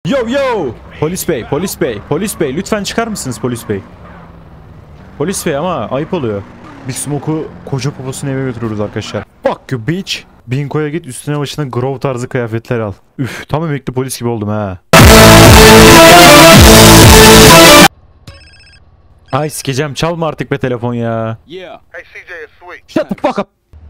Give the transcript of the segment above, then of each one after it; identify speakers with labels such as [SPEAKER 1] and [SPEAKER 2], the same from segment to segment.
[SPEAKER 1] Yo yo. Polis bey, polis bey, polis bey. Lütfen çıkar mısınız polis bey? Polis bey ama ayıp oluyor. Big Smoke'u koca poposunu eve götürüyoruz arkadaşlar. Fuck you bitch. Binko'ya git, üstüne başına Grove tarzı kıyafetler al. Üf, tam emekli polis gibi oldum ha. Ay sikeceğim, çalma artık be telefon ya. Shut the fuck up.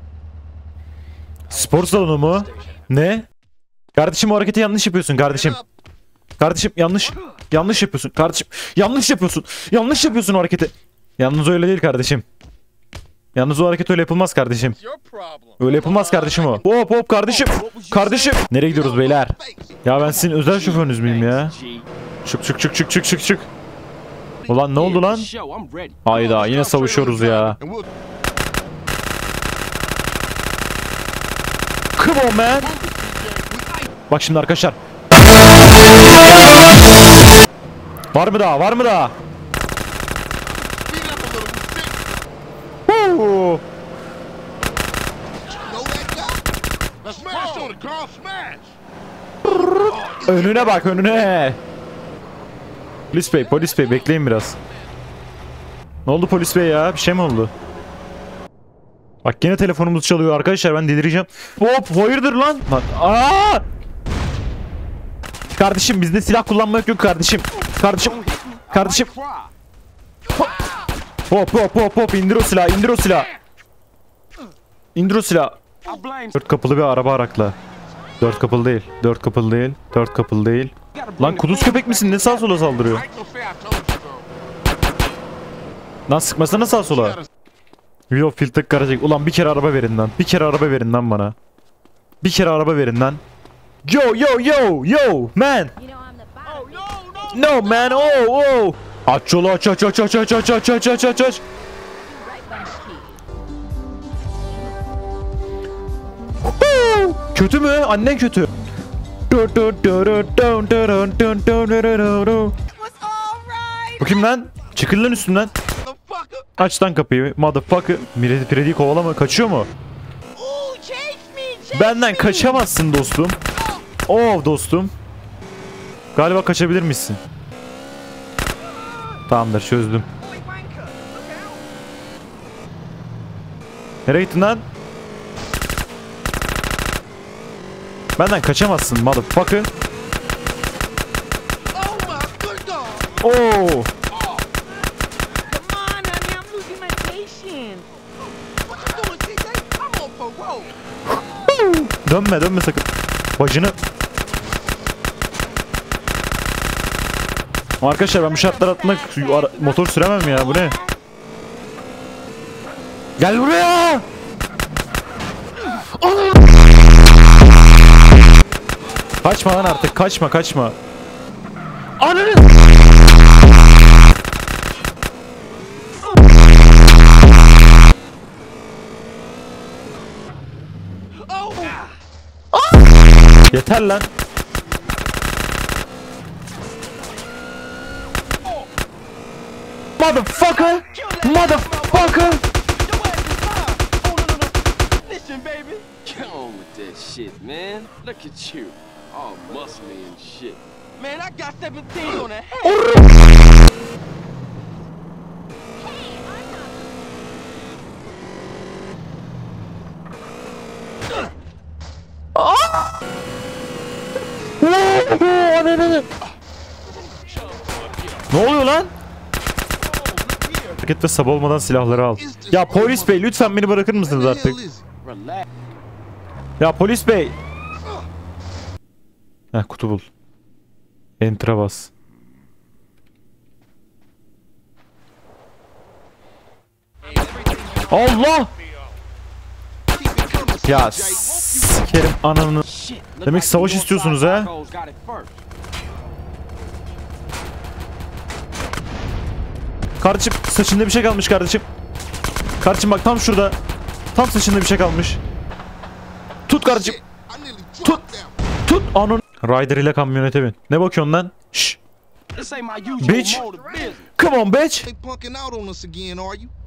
[SPEAKER 1] Spor salonu mu? Ne? Kardeşim o hareketi yanlış yapıyorsun kardeşim. Kardeşim yanlış yapıyorsun kardeşim. Yanlış yapıyorsun o hareketi. Yalnız öyle değil kardeşim. Yalnız o hareket öyle yapılmaz kardeşim. Öyle yapılmaz kardeşim o. Hop hop kardeşim. Kardeşim. Nereye gidiyoruz beyler? Ya ben sizin özel şoförünüz müyüm ya? Çık. Ulan ne oldu lan? Hayda yine savaşıyoruz ya. Come on man. Bak şimdi arkadaşlar. Var mı daha? Önüne bak önüne. Polis bey bekleyin biraz. Ne oldu polis bey ya? Bir şey mi oldu? Bak yine telefonumuz çalıyor arkadaşlar, ben delireceğim. Hop hayırdır lan? Aa! Kardeşim bizde silah kullanmak yok kardeşim. Kardeşim. Hop indir o silahı. İndir o silahı. 4 kapılı bir araba arakla. 4 kapılı değil. Lan kuduz köpek misin? Ne sağa sola saldırıyor? Lan sıkmasana sağa sola. Yo filtre karacak. Ulan bir kere araba verin lan. Bana. Bir kere araba verin lan. Yo man. No man. Oh. Aç yolu aç. Kötü mü? Annen kötü. Bu kim lan? Çıkın lan üstümden. Aç lan kapıyı. Motherfucker. Freddy'yi kovalama. Kaçıyor mu? Benden kaçamazsın dostum. Oh dostum. Galiba kaçabilir misin? Tamamdır çözdüm. Nereye gittin lan? Benden kaçamazsın motherfucker. Oh. Dönme sakın. Bacını. Arkadaşlar ben bu şartlar altında motor süremem ya, bu ne? Gel buraya. Kaçma lan artık, kaçma. Ananı. Yeter lan. Motherfucker.
[SPEAKER 2] Listen, baby. Come on with that shit, man. Look at you. All muscly and shit. Man, I got 17 on the head.
[SPEAKER 1] Ne oluyor lan? Pakette sabah olmadan silahları al. Ya polis bey lütfen beni bırakır mısınız artık? Ya polis bey. Heh, kutu bul. Enter'a bas. Allah! Ya sikerim ananı. Demek savaş istiyorsunuz ha? Kardeşim saçında bir şey kalmış kardeşim. Kardeşim bak tam şurada. Tam saçında bir şey kalmış. Tut kardeşim. Tut anın. Ryder ile kamyonete bin. Ne bakıyorsun lan? Şşş. Bitch. Come on bitch.